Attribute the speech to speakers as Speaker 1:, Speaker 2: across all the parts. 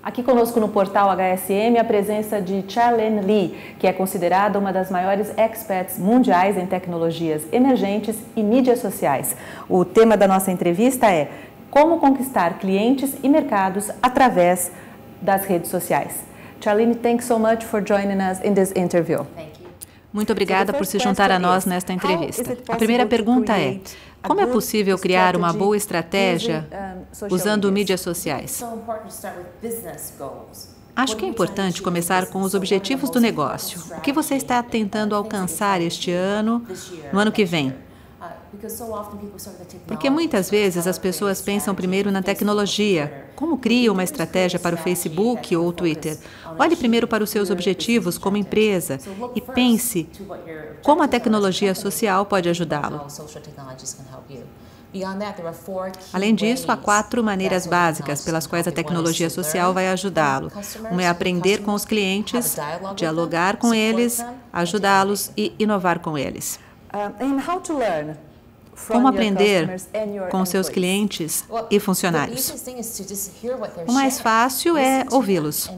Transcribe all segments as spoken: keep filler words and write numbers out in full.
Speaker 1: Aqui conosco no portal H S M a presença de Charlene Lee, que é considerada uma das maiores experts mundiais em tecnologias emergentes e mídias sociais. O tema da nossa entrevista é como conquistar clientes e mercados através das redes sociais. Charlene, thanks so much for joining us in this interview.
Speaker 2: Muito obrigada por se juntar a nós nesta entrevista. A primeira pergunta é: como é possível criar uma boa estratégia usando mídias sociais? Acho que é importante começar com os objetivos do negócio. O que você está tentando alcançar este ano, no ano que vem? Porque muitas vezes as pessoas pensam primeiro na tecnologia. Como cria uma estratégia para o Facebook ou o Twitter? Olhe primeiro para os seus objetivos como empresa e pense como a tecnologia social pode ajudá-lo. Além disso, há quatro maneiras básicas pelas quais a tecnologia social vai ajudá-lo. Uma é aprender com os clientes, dialogar com eles, ajudá-los e inovar com eles. Como aprender com seus clientes e funcionários? O mais fácil é ouvi-los.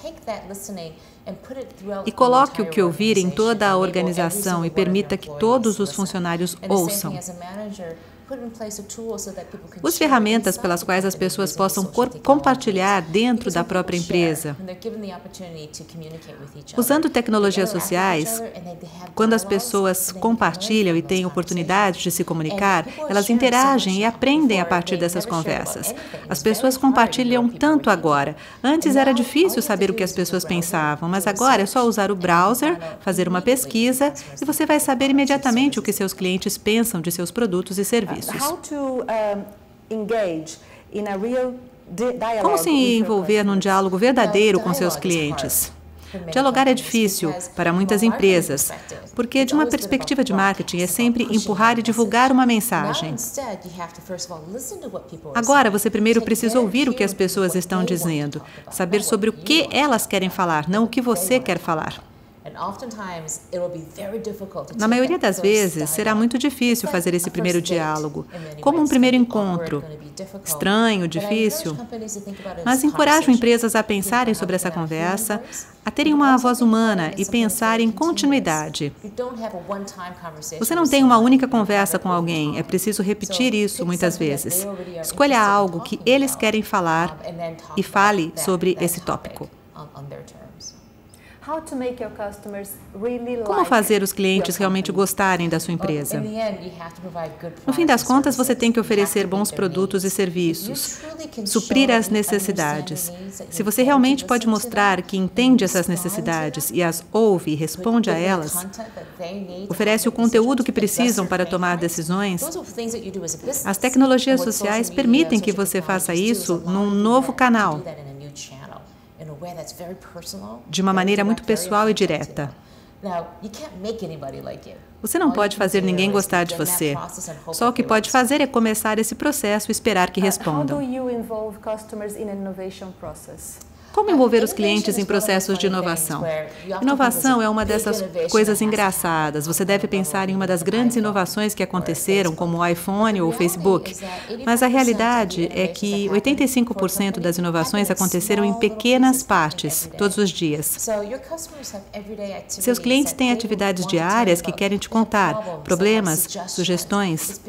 Speaker 2: E coloque o que ouvir em toda a organização e permita que todos os funcionários ouçam. Use ferramentas pelas quais as pessoas possam compartilhar dentro da própria empresa. Usando tecnologias sociais, quando as pessoas compartilham e têm oportunidade de se comunicar, elas interagem e aprendem a partir dessas conversas. As pessoas compartilham tanto agora. Antes era difícil saber o que as pessoas pensavam, mas agora é só usar o browser, fazer uma pesquisa e você vai saber imediatamente o que seus clientes pensam de seus produtos e serviços. Como se envolver num diálogo verdadeiro com seus clientes? Dialogar é difícil para muitas empresas, porque de uma perspectiva de marketing é sempre empurrar e divulgar uma mensagem. Agora, você primeiro precisa ouvir o que as pessoas estão dizendo, saber sobre o que elas querem falar, não o que você quer falar. Na maioria das vezes, será muito difícil fazer esse primeiro diálogo, como um primeiro encontro. Estranho, difícil, mas encorajo empresas a pensarem sobre essa conversa, a terem uma voz humana e pensar em continuidade. Você não tem uma única conversa com alguém, é preciso repetir isso muitas vezes. Escolha algo que eles querem falar e fale sobre esse tópico. Como fazer os clientes realmente gostarem da sua empresa? No fim das contas, você tem que oferecer bons produtos e serviços, suprir as necessidades. Se você realmente pode mostrar que entende essas necessidades e as ouve e responde a elas, oferece o conteúdo que precisam para tomar decisões, as tecnologias sociais permitem que você faça isso num novo canal, de uma maneira muito pessoal e direta. Você não pode fazer ninguém gostar de você. Só o que pode fazer é começar esse processo e esperar que respondam. Como envolver os clientes em processos de inovação? Inovação é uma dessas coisas engraçadas. Você deve pensar em uma das grandes inovações que aconteceram, como o iPhone ou o Facebook. Mas a realidade é que oitenta e cinco por cento das inovações aconteceram em pequenas partes, todos os dias. Seus clientes têm atividades diárias que querem te contar, problemas, sugestões.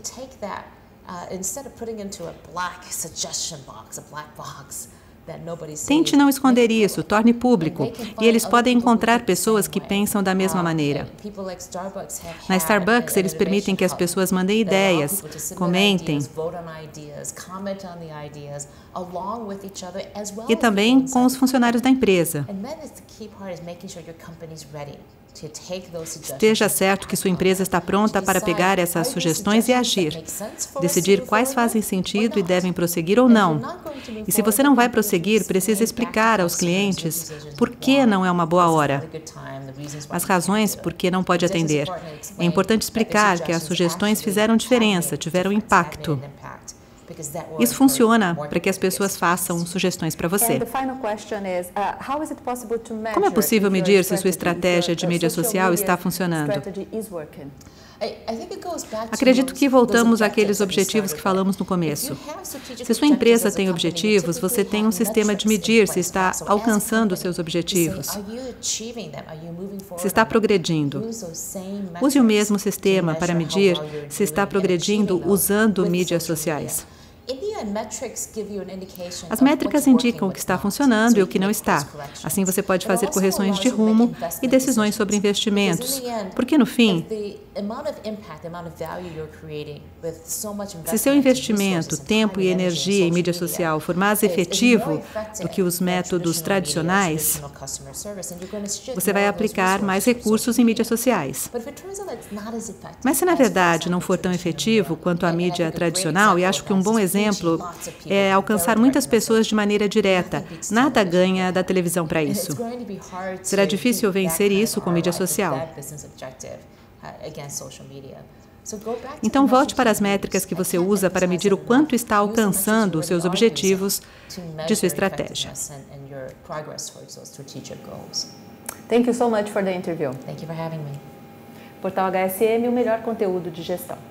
Speaker 2: Tente não esconder isso, torne público, e eles podem encontrar pessoas que pensam da mesma maneira. Na Starbucks, eles permitem que as pessoas mandem ideias, comentem, e também com os funcionários da empresa. Esteja certo que sua empresa está pronta para pegar essas sugestões e agir, decidir quais fazem sentido e devem prosseguir ou não. E se você não vai prosseguir, precisa explicar aos clientes por que não é uma boa hora, as razões por que não pode atender. É importante explicar que as sugestões fizeram diferença, tiveram impacto. Isso funciona para que as pessoas façam sugestões para você. Como é possível medir se sua estratégia de mídia social está funcionando? Acredito que voltamos àqueles objetivos que falamos no começo. Se sua empresa tem objetivos, você tem um sistema de medir se está alcançando seus objetivos, se está progredindo. Use o mesmo sistema para medir se está progredindo usando mídias sociais. As métricas indicam o que está funcionando e o que não está. Assim, você pode fazer correções de rumo e decisões sobre investimentos, porque, no fim, se seu investimento, tempo e energia em mídia social for mais efetivo do que os métodos tradicionais, você vai aplicar mais recursos em mídias sociais. Mas se, na verdade, não for tão efetivo quanto a mídia tradicional, e acho que um bom exemplo é alcançar muitas pessoas de maneira direta. Nada ganha da televisão para isso. Será difícil vencer isso com mídia social. Então, volte para as métricas que você usa para medir o quanto está alcançando os seus objetivos de sua estratégia.
Speaker 1: Thank you so much for the interview.
Speaker 3: Thank you for having me.
Speaker 1: Portal H S M, o melhor conteúdo de gestão.